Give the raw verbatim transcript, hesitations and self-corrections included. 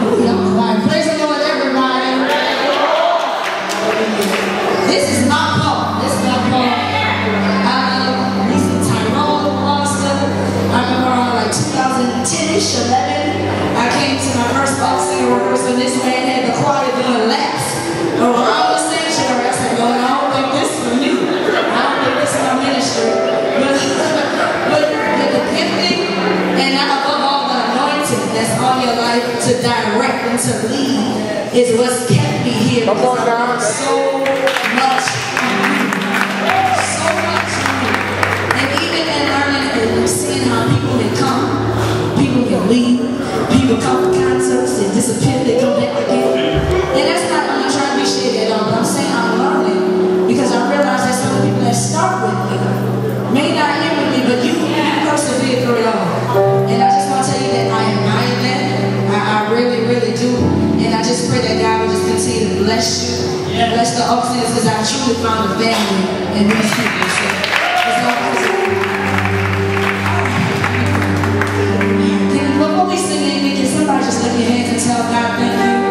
Hallelujah. I'm quiet. Praise the Lord, everybody. This is my part. This is my part. I love Mister Tyronne Monster. I remember around like two thousand ten-ish, eleven. I came to my first boxing rehearsal, and this man had the choir doing laps around the sanctuary. I said, Lord, I don't think this is for me. I don't think this is my ministry. But, but the, the gifting, and above all, the anointing that's on your life to direct and to lead is what's kept me here. Because I learned so much from you. So much from you. And even in learning and seeing how people can come, people can leave, people come to concerts, they disappear, they come back again. And that's not, I'm not trying to be shady at all, but I'm saying I'm learning because I realize that some of the people that start with me may not end with me, but you, you persevere through it all. And I just want to tell you that I admire that. I, I really, really do. And I just pray that God will just continue to bless you, yeah. Bless the Oxness, because I truly found a family in these people. So it's all possible. Before we sing anything, can somebody just lift your hands and tell God thank you?